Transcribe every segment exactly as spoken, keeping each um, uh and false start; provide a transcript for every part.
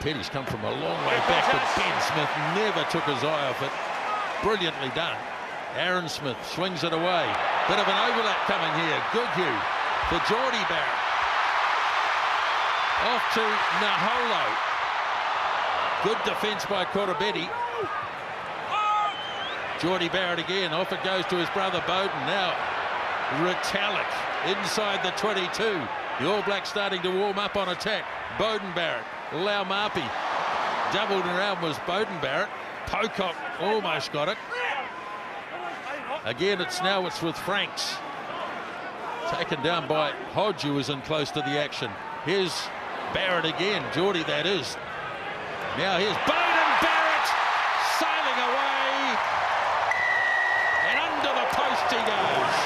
Petty's come from a long way back, but Ben Smith never took his eye off it. Brilliantly done. Aaron Smith swings it away. Bit of an overlap coming here. Goodhue for Jordie Barrett. Off to Naholo. Good defence by Koroibete. Jordie Barrett again. Off it goes to his brother Bowden. Now Retallick inside the twenty-two. The All Blacks starting to warm up on attack. Bowden Barrett. Laumapi. Doubled around was Bowden Barrett. Pocock almost got it. Again, it's now it's with Franks. Taken down by Hodge, who was in close to the action. Here's Barrett again. Jordie, that is. Now here's Bowden Barrett sailing away. And under the post he goes.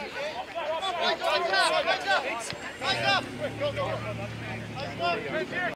Go, go, go.